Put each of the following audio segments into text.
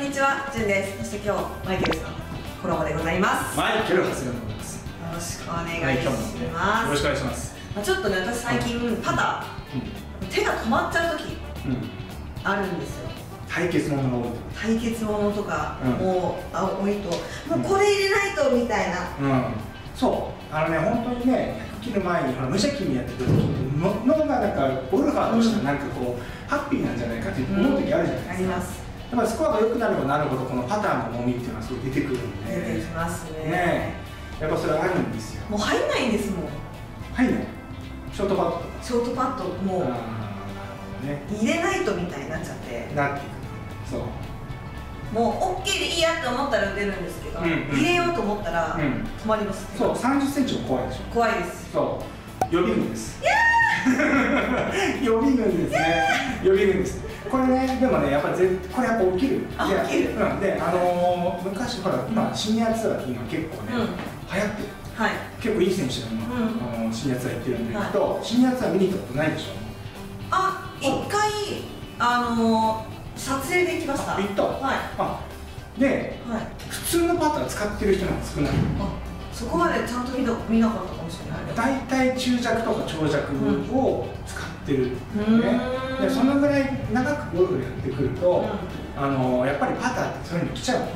にちは、じゅんです。そして今日マイケルさんコラボでございます。 マイケル長谷川でございます。 よろしくお願いします。 よろしくお願いします。 ちょっとね、私最近パター、手が止まっちゃう時あるんですよ。 対決ものが多い。 対決ものとか、もう多いと、もうこれ入れないとみたいな。 そう、本当にね、100切る前に無邪気にやってた時って脳がなんかゴルファーとしてなんかこうハッピーなんじゃないかって思う時あるじゃないですか。 あります。 やっぱりスコアが良くなればなるほどこのパターンの重みっていうのはすごい出てくるんで。 出てきますね。 ね、やっぱそれはあるんですよ。 もう入んないんですもん。 入んない。ショートパットとか。 ショートパットもう入れないとみたいになっちゃって。 なってくる。そう。 もう OK でいいやって思ったら打てるんですけど、入れようと思ったら止まります。 そう、30センチも怖いでしょ。 怖いです。 そう。予備軍です。予備軍ですね。予備軍です。これね、でもね、やっぱりこれやっぱ起きる。 起きる。 で、昔ほら今シニアツアーって今結構ね流行ってる。 はい。 結構いい選手が今シニアツアー行ってるんだけど、シニアツアー見に行ったことないでしょ。 あ、一回撮影で行きました。 行った。はい。で、普通のパター使ってる人なんて少ない。 そこまでちゃんと見なかったかもしれない。 大体中弱とか長弱を使ってるね。で、そのぐらい長くゴルフやってくると、やっぱりパターってそういうの来ちゃう。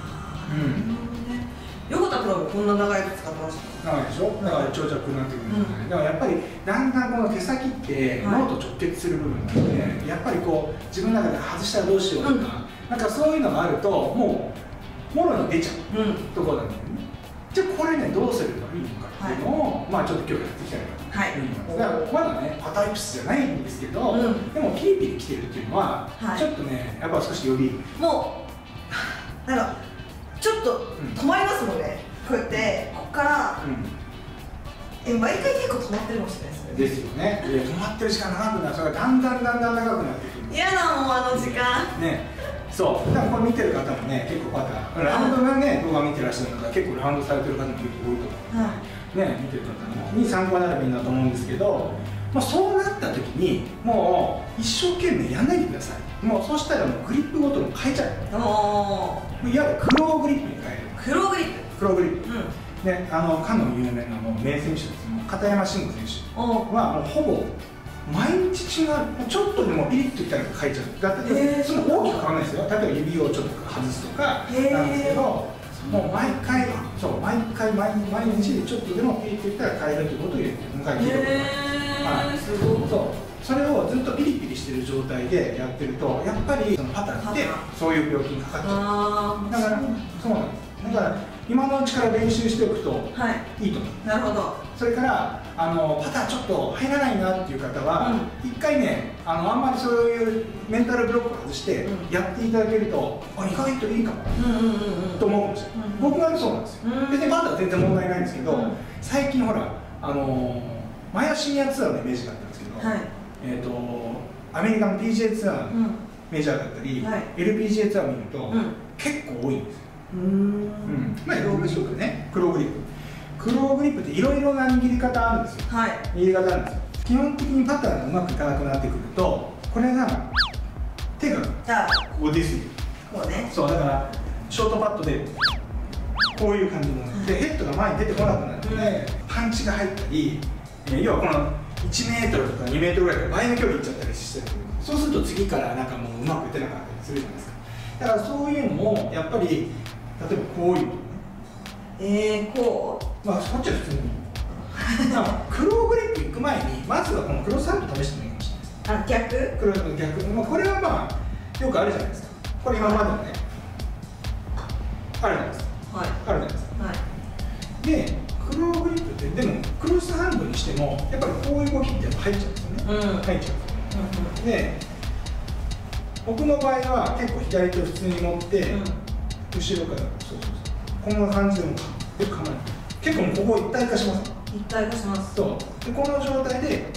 横田プロもこんな長いやつ使ってました。 長いでしょ。だから長弱になってくるんだね。だからやっぱりだんだんこの手先って脳と直結する部分なので、やっぱりこう自分の中で外したらどうしようとか、なんかそういうのがあるともうもろに出ちゃうところなんだよね。じゃあこれね、どうすればいいのかっていうのを、まあちょっと今日やっていきたいなと思います。だからまだね、パターイプスじゃないんですけど、でもピリピリきてるっていうのは、ちょっとね、やっぱ少しよりもう、なんかちょっと止まりますもんね。こうやってここから毎回結構止まってるかもしれないですね。 ですよね。止まってる時間長くなる、それがだんだん長くなってくる。 嫌だもん、あの時間。 ね。そう、だからこれ見てる方もね、結構パターン、ラウンドがね、動画見てらっしゃる方、結構ラウンドされてる方も結構多いと思う。ね、見てる方に参考になればいいなと思うんですけど、まあそうなった時に、もう一生懸命やんないでください。もうそうしたらもうグリップごとに変えちゃう。いわゆるクローグリップに変える。 クローグリップ。 クローグリップ。ね、かの有名なもう名選手です。片山慎吾選手はもうほぼ毎日違う、ちょっとでもピリッときたら変えちゃう。だってその大きく変わらないですよ。例えば指をちょっと外すとかなんですけど、もう毎回毎日でちょっとでもピリッときたら変えるということを言って迎えていると思います。それをずっとピリピリしてる状態でやってると、やっぱりそのパターンってそういう病気にかかっちゃう。だからそうなんです。だから今のうちから練習しておくといいと思う。 なるほど。 それからパターちょっと入らないなっていう方は一回ね、あんまりそういうメンタルブロックを外してやっていただけると、意外といいかもと思うんですよ。僕はそうなんですよ。別にパターは全然問題ないんですけど、最近ほら前はシニアツアーのイメージがあったんですけど、アメリカの PGA ツアーのメジャーだったり LPGA ツアーを見ると結構多いんですよ。まあいろいろですよね。クローグリップ。クローグリップっていろいろな握り方あるんですよ。握り方あるんですよ。基本的にパターがうまくいかなくなってくると、これが手がこう出過ぎる。こうね。そうだからショートパットでこういう感じになって、ヘッドが前に出てこなくなるので、パンチが入ったり、要はこの1メートルとか2メートルぐらいで倍の距離いっちゃったりして、そうすると次からなんかもううまく打てなかったりするじゃないですか。だからそういうのもやっぱり、例えばこういうのね。こう。まあこっちは普通に。クローグリップ行く前にまずはこのクロスハンド試してもいいかもしれないです。逆？クロス逆。これはまあよくあるじゃないですか。これ今までもねあるじゃないですか。あるじゃないですか。でクローグリップってでもクロスハンドにしてもやっぱりこういう動きって入っちゃうんですよね。入っちゃうんですよ。で僕の場合は結構左手を普通に持って後ろからこんな感じでもよく構える。結構ここ一体化します。 一体化します。 でこの状態で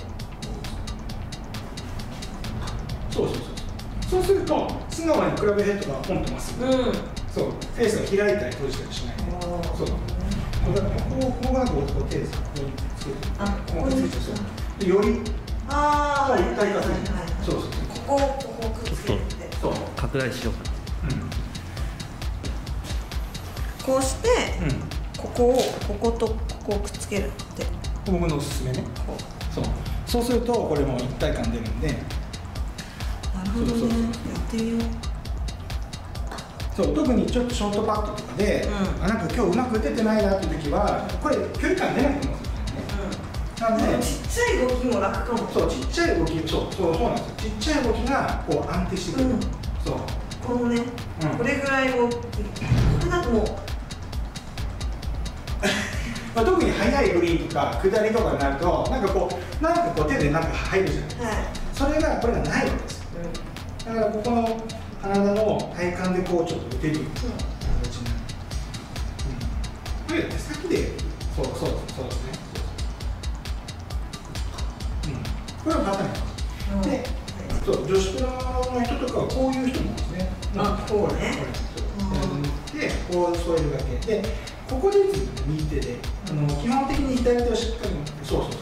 そうすると素直にクラブヘッドがポンとまっすぐ。そうフェースが開いたり閉じたりしない。そうここがこう手です。ここにつけて。ここについてそう。でより一体化する。ここくっつけて。 拡大しようかな。 こうして、こことここをくっつけるって。 僕のおすすめね。そうするとこれも一体感出るんで。 なるほどね。やってみよう。 そう、特にちょっとショートパットとかで、なんか今日うまく打ててないなっていう時はこれ距離感出ないと思うんですよね。なんでちっちゃい動きも楽かも。 そう、ちっちゃい動き、そうなんですよ。ちっちゃい動きがこう安定してくる。そう。 このね、これぐらいをこれだともう特に速いグリーンとか下りとかになるとなんかこう手でなんか入るじゃないですか。それがこれがないわけですよ。だからここの体の体幹でこうちょっと打てるような形になる。これ手先でそうですね。これはパターンで、女子プロの人とかはこういう人もいますね。 こうね。 で、こう添えるだけで、ここで打つんですね、右手で。基本的に左手をしっかり持って、こういう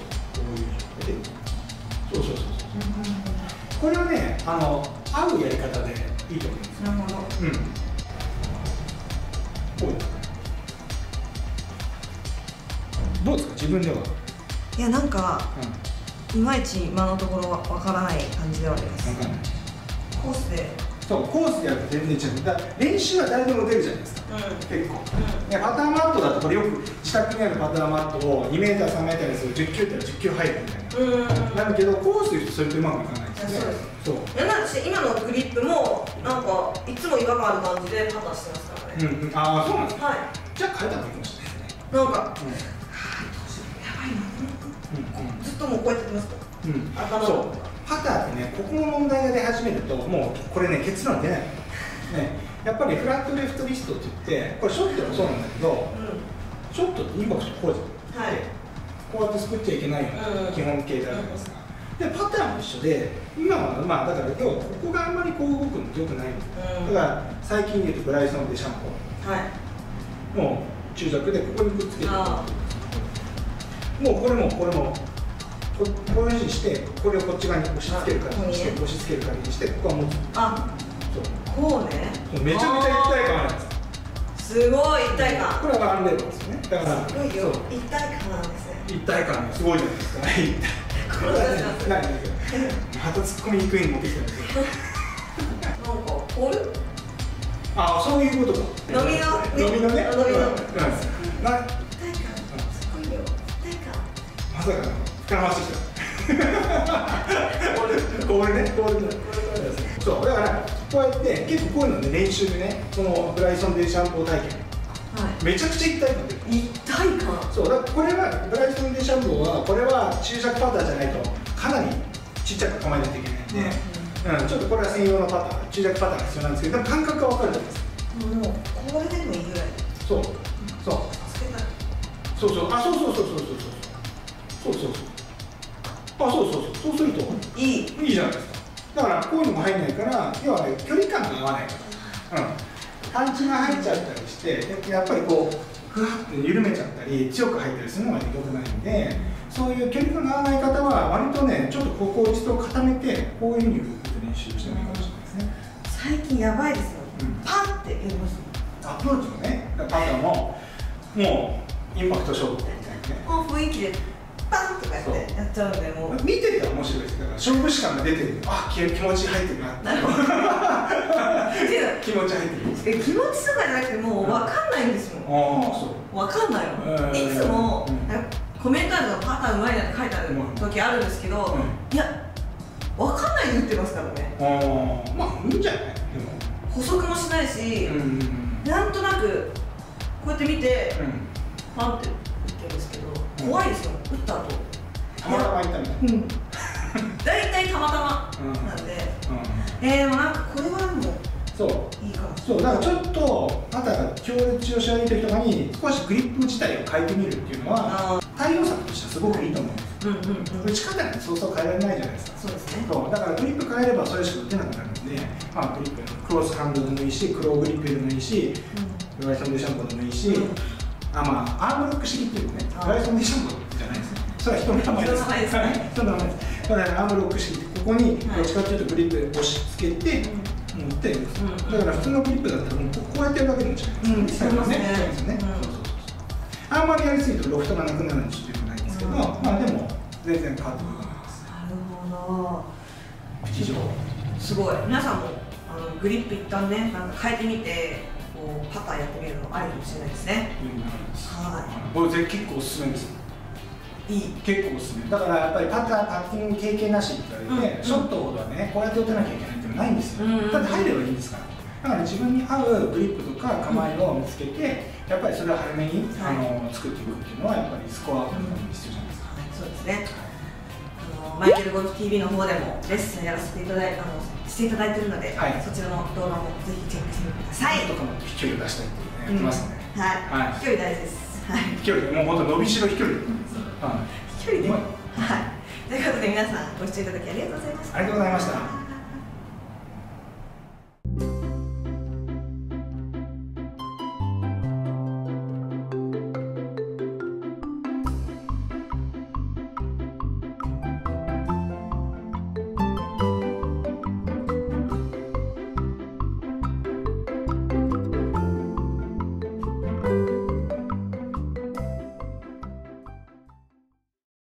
状態で。これはね、合うやり方でいいと思います。 なるほど。 こうですね。どうですか、自分では。 いや、なんか、いまいち今のところわからない感じではあります。コースで。 そう、コースでやると全然違う。だから練習は誰でも出るじゃないですか。結構。パターマットだとこれよく自宅にあるパターマットを2メーター3メーターにする10球って10球入るみたいな。なんだけどコースで言うとそれとうまくいかないですね。そう。 私今のグリップもなんかいつも違和感ある感じでパターしてますからね。 ああ、そうなんですか。 はい。 じゃあ変えた方がいいかもしれないですね。 なんか、やばいな。ずっともうこうやってやってますか。そう。 パターってね、ここの問題が出始めると、もうこれね、結論出ない。ね、やっぱりフラットレフトリストって言って、これショットもそうなんだけど、ショットってインパクトこうじゃん。こうやって作っちゃいけないような基本形であるじゃないですか。で、パターンも一緒で、今はまあだから要はここがあんまりこう動くのってよくないんですよ。だから最近で言うとブライソン・デシャンポもう中弱でここにくっつけて、もうこれもこういうふうにしてこれをこっち側に押し付ける感じにして押し付ける感じにしてここは持つ。 こうね。 めちゃめちゃ一体感あるんです。 すごい一体感。 これはアンレードですよね。だからすごいよ。一体感なんですね。 一体感すごいじゃないですか。これは何また突っ込みにくいの持ってきたんですよ。 なんかこれ？ ああ、そういうことか。 飲みのね。 一体感すごいよ。一体感。 まさか膨らましてきた。これね。そうだからこうやって結構こういうのね練習でね、このブライソン・デシャンポー体験、めちゃくちゃ一体感出る。 一体感。 そうだからこれはブライソン・デシャンポーはこれは注釈パターじゃないとかなりちっちゃく構えないといけないんで、ちょっとこれは専用のパター、注釈パターが必要なんですけど、でも感覚が分かるじゃないですか。 もうこれでもいいぐらい。 そう。そうするといいじゃないですか。だからこういうのも入んないから、要はね、距離感が合わないから、パンチが入っちゃったりして、やっぱりこうふわって緩めちゃったり強く入ったりするのが良くないんで、そういう距離感が合わない方は割とね、ちょっとここを一度固めてこういうふうに打って練習してもいいかもしれないですね。 最近やばいですよ。パンってやります。 アプローチもね、パターももうインパクト勝負みたいなね。 雰囲気でパンとかやってやっちゃうんで、もう見てて面白いです。だから勝負師感が出てる。あ、気持ち入ってるな。気持ち入ってる。 気持ちとかじゃなくてもう分かんないんですもん。 ああ、そう。 分かんないの。いつもコメント欄のパターンうまいなって書いてある時あるんですけど、いや分かんないで打ってますからね。 まあいいんじゃない。でも補足もしないし、なんとなくこうやって見てパンって打ってるんですけど、怖いですよ、打った後たまたまいったみたいな。 大体たまたまなんで、でもなんかこれはもういいかも。 そうだからちょっとパターが強烈調子悪い時とかに少しグリップ自体を変えてみるっていうのは対応策としてはすごくいいと思うんです。打ち方なんてそうそう変えられないじゃないですか。 そうですね。 だからグリップ変えればそれしか打てなくなるんで、グリップクロスハンドでもいいし、クローグリップでもいいし、ブライソン・デシャンポーでもいいし、アームロック式っていうね、ブライソン・デシャンポーじゃないですね。それは人の名前です。人の名前です。だからアームロック式ってここにどっちかっていうとグリップで押し付けて持ってるんです。だから普通のグリップだったらもうこうやってやるだけになっちゃいますね。あんまりやりすぎるとロフトがなくなるんでちょっと良くないんですけど、まあでも全然変わってくると思います。 なるほど。 口上すごい。皆さんもグリップ一旦ね変えてみてこうパターやってみるのありかもしれないですね。 はい。これ結構おすすめです。 いい。 結構おすすめ。だからやっぱりパッティング経験なしって言われて、ショットほどはねこうやって打たなきゃいけないっていうのはないんですよ。だって入ればいいんですから。だから自分に合うグリップとか構えを見つけて、やっぱりそれを早めに作っていくっていうのはやっぱりスコアアップのために必要じゃないですか。 そうですね。マイケルゴルフ TV の方でもレッスンやらせていただいているので、そちらの動画もぜひチェックしてみてください。 とかも飛距離を出したいっていうねやってますね。 はい。飛距離大事です。 飛距離もう本当伸びしろ飛距離。 飛距離で。はい。ということで皆さんご視聴いただきありがとうございました。 ありがとうございました。